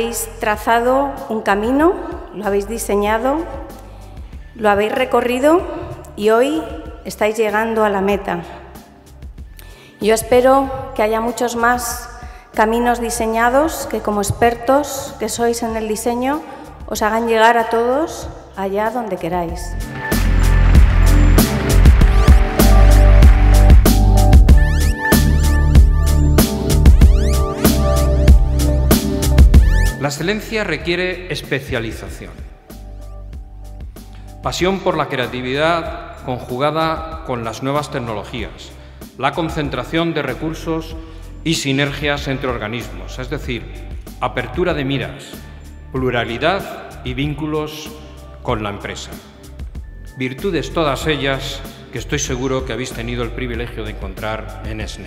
Habéis trazado un camino, lo habéis diseñado, lo habéis recorrido y hoy estáis llegando a la meta. Yo espero que haya muchos más caminos diseñados que, como expertos que sois en el diseño, os hagan llegar a todos allá donde queráis. La excelencia requiere especialización, pasión por la creatividad conjugada con las nuevas tecnologías, la concentración de recursos y sinergias entre organismos, es decir, apertura de miras, pluralidad y vínculos con la empresa. Virtudes todas ellas que estoy seguro que habéis tenido el privilegio de encontrar en SNE.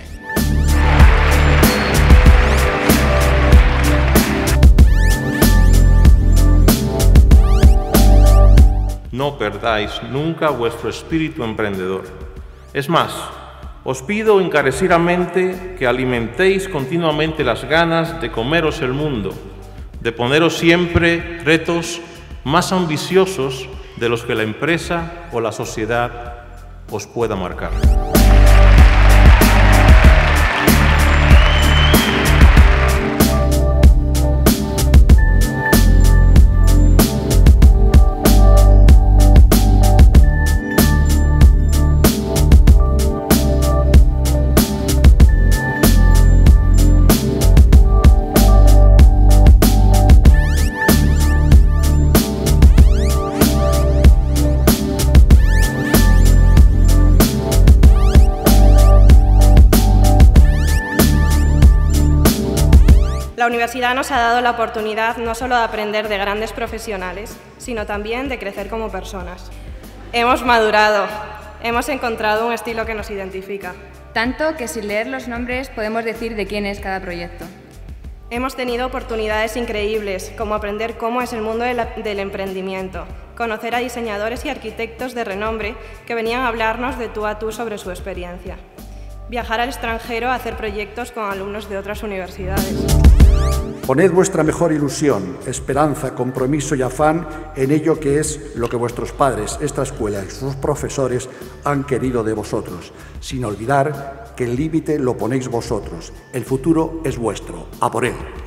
No perdáis nunca vuestro espíritu emprendedor. Es más, os pido encarecidamente que alimentéis continuamente las ganas de comeros el mundo, de poneros siempre retos más ambiciosos de los que la empresa o la sociedad os pueda marcar. La universidad nos ha dado la oportunidad no solo de aprender de grandes profesionales, sino también de crecer como personas. Hemos madurado, hemos encontrado un estilo que nos identifica. Tanto que sin leer los nombres podemos decir de quién es cada proyecto. Hemos tenido oportunidades increíbles, como aprender cómo es el mundo del emprendimiento, conocer a diseñadores y arquitectos de renombre que venían a hablarnos de tú a tú sobre su experiencia. Viajar al extranjero a hacer proyectos con alumnos de otras universidades. Poned vuestra mejor ilusión, esperanza, compromiso y afán en ello que es lo que vuestros padres, esta escuela y sus profesores han querido de vosotros, sin olvidar que el límite lo ponéis vosotros. El futuro es vuestro. ¡A por él!